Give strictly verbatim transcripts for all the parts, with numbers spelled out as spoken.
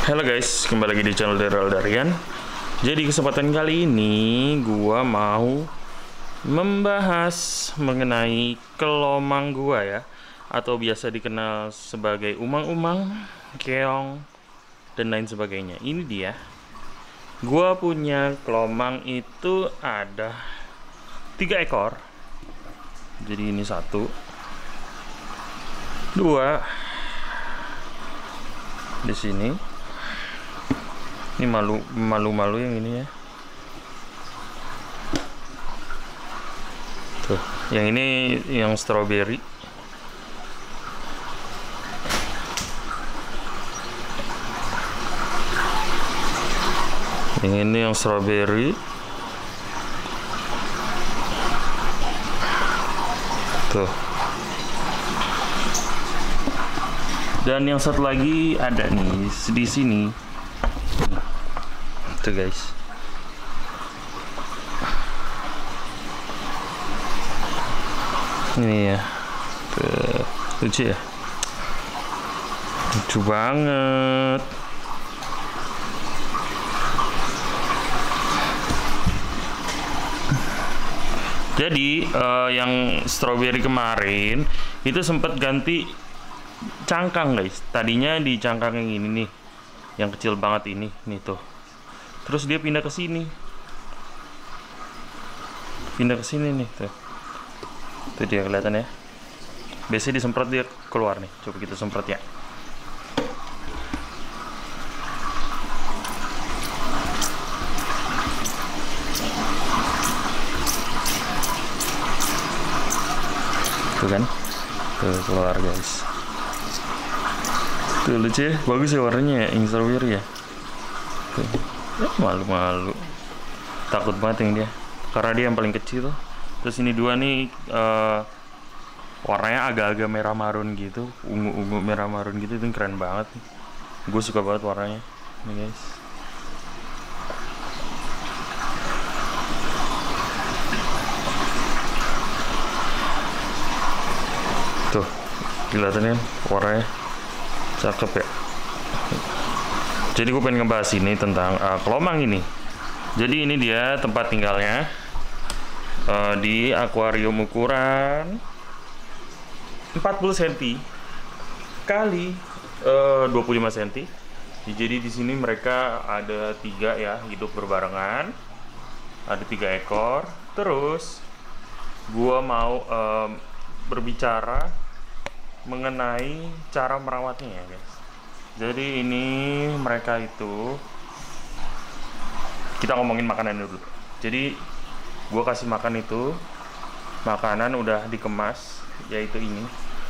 Halo guys, kembali lagi di channel Daryl Darian. Jadi kesempatan kali ini gua mau membahas mengenai kelomang gua ya, atau biasa dikenal sebagai umang-umang, keong, dan lain sebagainya. Ini dia. Gua punya kelomang itu ada tiga ekor. Jadi ini satu, dua di sini. Ini malu malu-malu yang ini ya. Tuh, yang ini yang strawberry. Yang ini yang strawberry. Tuh. Dan yang satu lagi ada nih di sini. Tuh guys. Ini ya. Tuh, lucu ya. Lucu banget. Jadi uh, yang strawberry kemarin itu sempat ganti cangkang guys. Tadinya di cangkang yang ini nih, yang kecil banget ini, nih tuh. Terus dia pindah ke sini, pindah ke sini nih tuh. Tuh dia kelihatan ya. Biasanya disemprot dia keluar nih. Coba kita semprot ya. Tuh kan, tuh keluar guys. Tuh lucu ya, bagus ya warnanya ya, yang strawberry ya. Tuh. Malu-malu, takut banget yang dia, karena dia yang paling kecil. Terus ini dua nih uh, warnanya agak-agak merah marun gitu, ungu-ungu merah marun gitu, itu keren banget. Gue suka banget warnanya, nih guys. Tuh, kelihatannya warnanya cakep ya. Jadi gue pengen ngebahas ini tentang uh, kelomang ini. Jadi ini dia tempat tinggalnya uh, di akuarium ukuran empat puluh sentimeter kali uh, dua puluh lima sentimeter. Jadi di sini mereka ada tiga ya, hidup berbarengan. Ada tiga ekor. Terus gue mau um, berbicara mengenai cara merawatnya ya guys. Jadi ini mereka itu, kita ngomongin makanan dulu. Jadi gue kasih makan itu, makanan udah dikemas, yaitu ini.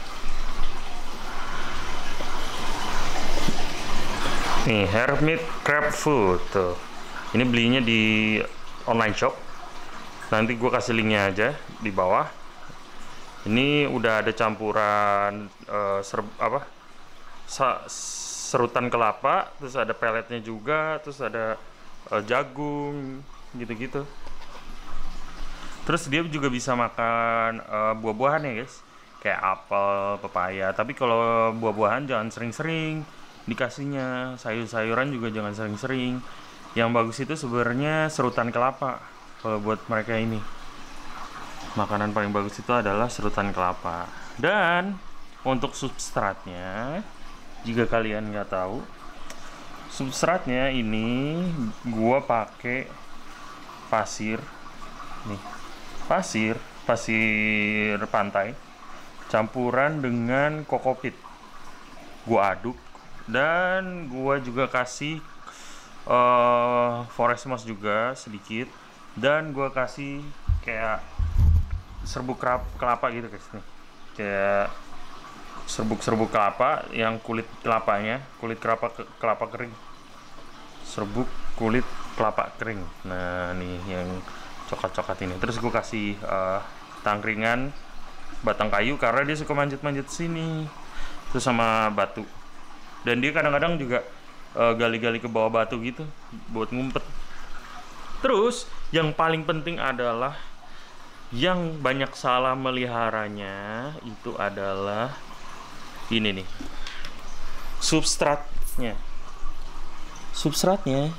Nih, Hermit Crab Food tuh. Ini belinya di online shop. Nanti gue kasih linknya aja di bawah. Ini udah ada campuran uh, serb, apa? Sa serutan kelapa, terus ada peletnya juga, terus ada uh, jagung, gitu-gitu. Terus dia juga bisa makan uh, buah-buahan ya guys, kayak apel, pepaya. Tapi kalau buah-buahan jangan sering-sering dikasihnya, sayur-sayuran juga jangan sering-sering. Yang bagus itu sebenarnya serutan kelapa. Kalau buat mereka ini, makanan paling bagus itu adalah serutan kelapa. Dan untuk substratnya, jika kalian nggak tahu, substratnya ini gua pakai pasir nih, pasir pasir pantai campuran dengan kokopit. Gua aduk dan gua juga kasih uh, forest moss juga sedikit, dan gua kasih kayak serbuk kelapa gitu guys nih, kayak serbuk-serbuk kelapa yang kulit kelapanya, kulit kelapa kelapa kering, serbuk kulit kelapa kering. Nah nih yang coklat-coklat ini. Terus gue kasih uh, tangkringan batang kayu karena dia suka manjat-manjat sini, terus sama batu. Dan dia kadang-kadang juga gali-gali uh, ke bawah batu gitu buat ngumpet. Terus yang paling penting adalah yang banyak salah meliharanya itu adalah ini nih, substratnya. substratnya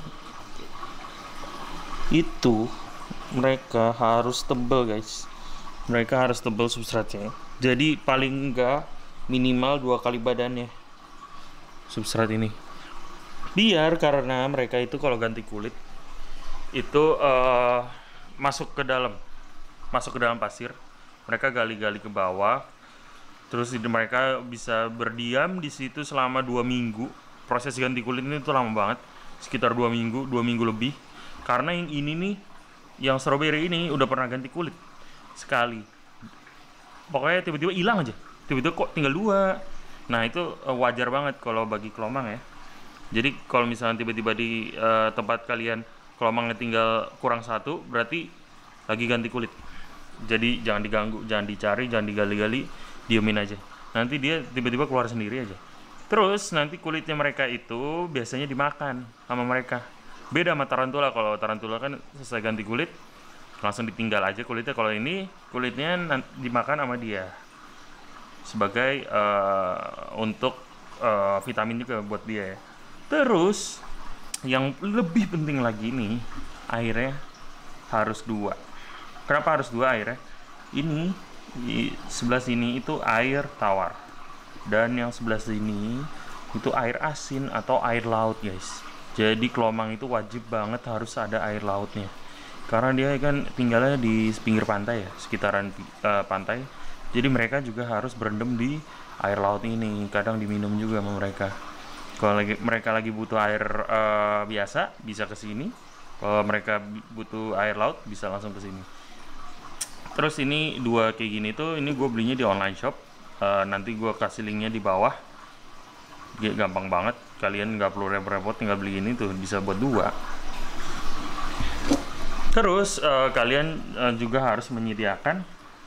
itu mereka harus tebal guys, mereka harus tebal substratnya, jadi paling enggak minimal dua kali badannya substrat ini, biar karena mereka itu kalau ganti kulit itu uh, masuk ke dalam masuk ke dalam pasir, mereka gali-gali ke bawah, terus mereka bisa berdiam di situ selama dua minggu. Proses ganti kulit ini tuh lama banget, sekitar dua minggu dua minggu lebih. Karena yang ini nih, yang strawberry ini udah pernah ganti kulit sekali, pokoknya tiba-tiba hilang aja, tiba-tiba kok tinggal dua. Nah itu uh, wajar banget kalau bagi kelomang ya. Jadi kalau misalnya tiba-tiba di uh, tempat kalian kelomangnya tinggal kurang satu, berarti lagi ganti kulit. Jadi jangan diganggu, jangan dicari, jangan digali-gali, diemin aja. Nanti dia tiba-tiba keluar sendiri aja. Terus nanti kulitnya mereka itu biasanya dimakan sama mereka. Beda sama tarantula, kalau tarantula kan selesai ganti kulit langsung ditinggal aja kulitnya. Kalau ini kulitnya dimakan sama dia sebagai uh, untuk uh, vitamin juga buat dia ya. Terus yang lebih penting lagi nih, airnya harus dua. Kenapa harus dua airnya? Ini di sebelah sini itu air tawar, dan yang sebelah sini itu air asin atau air laut guys. Jadi kelomang itu wajib banget harus ada air lautnya, karena dia kan tinggalnya di pinggir pantai ya, sekitaran uh, pantai. Jadi mereka juga harus berendam di air laut ini, kadang diminum juga sama mereka. Kalau lagi mereka lagi butuh air uh, biasa bisa ke sini, kalau mereka butuh air laut bisa langsung ke sini. Terus ini dua kayak gini tuh, ini gue belinya di online shop, uh, nanti gue kasih linknya di bawah. Gampang banget, kalian nggak perlu repot-repot, tinggal beli ini tuh bisa buat dua. Terus uh, kalian uh, juga harus menyediakan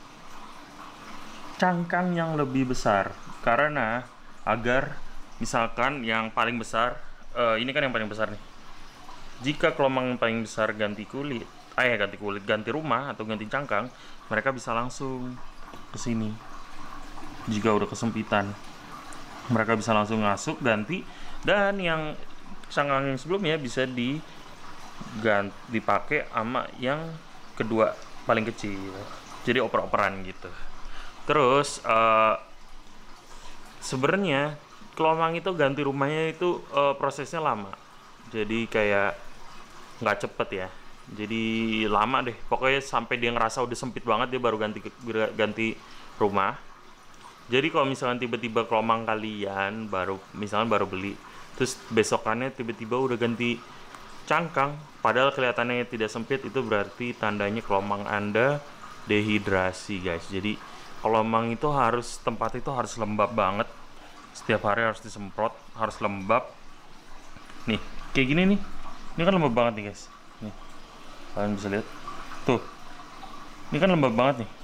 cangkang yang lebih besar, karena agar misalkan yang paling besar, uh, ini kan yang paling besar nih, jika kelomang yang paling besar ganti kulit, eh ganti kulit, ganti rumah atau ganti cangkang, mereka bisa langsung ke sini. Jika udah kesempitan, mereka bisa langsung masuk ganti, dan yang cangkang yang sebelumnya bisa di ganti, dipakai sama yang kedua paling kecil, jadi oper-operan gitu. Terus uh, sebenarnya kelomang itu ganti rumahnya itu uh, prosesnya lama, jadi kayak nggak cepet ya, jadi lama deh pokoknya, sampai dia ngerasa udah sempit banget dia baru ganti ganti rumah. Jadi kalau misalkan tiba-tiba kelomang kalian baru misalkan baru beli, terus besokannya tiba-tiba udah ganti cangkang, padahal kelihatannya tidak sempit, itu berarti tandanya kelomang Anda dehidrasi guys. Jadi kelomang itu harus, tempat itu harus lembab banget, setiap hari harus disemprot, harus lembab. Nih kayak gini nih, ini kan lembab banget nih guys, nih kalian bisa lihat tuh, ini kan lembab banget nih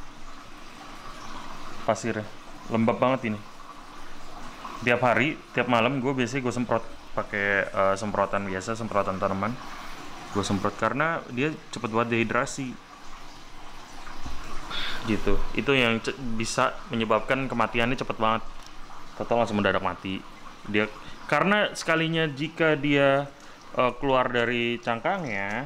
pasirnya, lembab banget ini. Tiap hari, tiap malam gue biasanya gue semprot pakai uh, semprotan biasa, semprotan tanaman. Gue semprot karena dia cepet banget dehidrasi gitu. Itu yang bisa menyebabkan kematiannya cepet banget, total langsung mendadak mati dia. Karena sekalinya jika dia uh, keluar dari cangkangnya,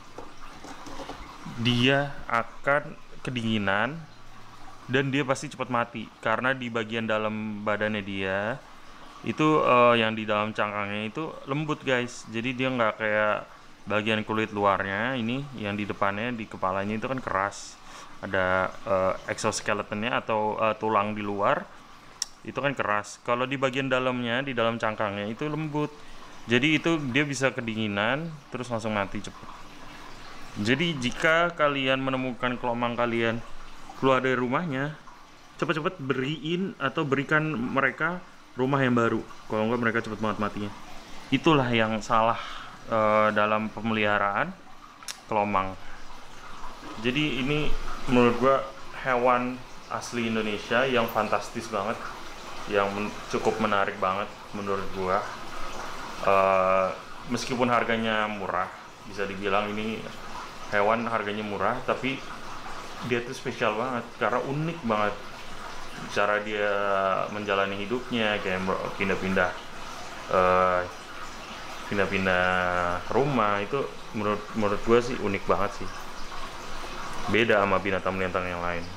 dia akan kedinginan dan dia pasti cepat mati, karena di bagian dalam badannya dia itu uh, yang di dalam cangkangnya itu lembut guys. Jadi dia nggak kayak bagian kulit luarnya ini, yang di depannya di kepalanya itu kan keras, ada uh, exoskeletonnya atau uh, tulang di luar itu kan keras. Kalau di bagian dalamnya, di dalam cangkangnya itu lembut, jadi itu dia bisa kedinginan terus langsung mati cepet. Jadi jika kalian menemukan kelomang kalian keluar dari rumahnya, cepat-cepat beriin atau berikan mereka rumah yang baru, kalau enggak mereka cepet banget matinya. Itulah yang salah uh, dalam pemeliharaan kelomang. Jadi ini menurut gua hewan asli Indonesia yang fantastis banget, yang men cukup menarik banget menurut gua. Uh, meskipun harganya murah, bisa dibilang ini hewan harganya murah, tapi dia tuh spesial banget karena unik banget cara dia menjalani hidupnya, kayak pindah-pindah uh, pindah-pindah rumah. Itu menurut menurut gue sih unik banget sih, beda sama binatang-binatang yang lain.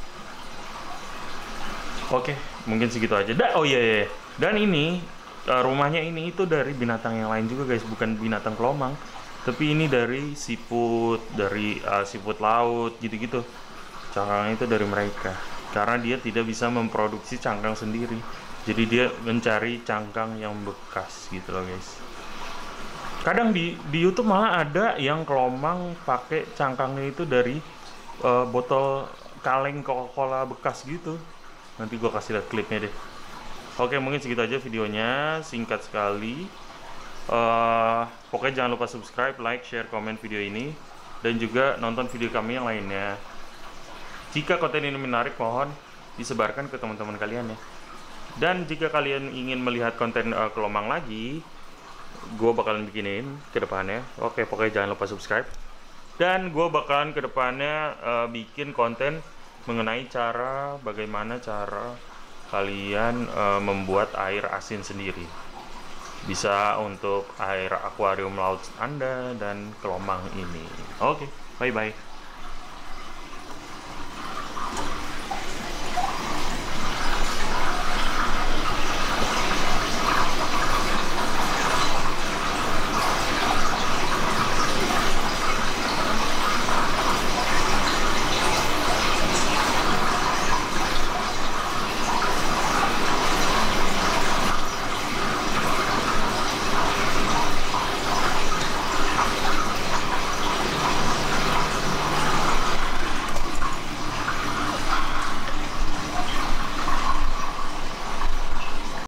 Oke, mungkin segitu aja. Da oh iya, iya. Dan ini uh, rumahnya ini itu dari binatang yang lain juga guys, bukan binatang kelomang, tapi ini dari siput, dari uh, siput laut gitu-gitu. Cangkang itu dari mereka, karena dia tidak bisa memproduksi cangkang sendiri, jadi dia mencari cangkang yang bekas gitu loh guys. Kadang di di YouTube malah ada yang kelomang pakai cangkangnya itu dari uh, botol kaleng Coca-Cola bekas gitu. Nanti gua kasih lihat klipnya deh. Oke, mungkin segitu aja videonya, singkat sekali. Uh, pokoknya jangan lupa subscribe, like, share, komen video ini, dan juga nonton video kami yang lainnya. Jika konten ini menarik, mohon disebarkan ke teman-teman kalian ya. Dan jika kalian ingin melihat konten uh, kelomang lagi, gue bakalan bikinin ke depannya. Oke, pokoknya jangan lupa subscribe. Dan gue bakalan ke depannya uh, bikin konten mengenai cara, bagaimana cara kalian uh, membuat air asin sendiri. Bisa untuk air akuarium laut Anda dan kelomang ini. Oke, bye-bye.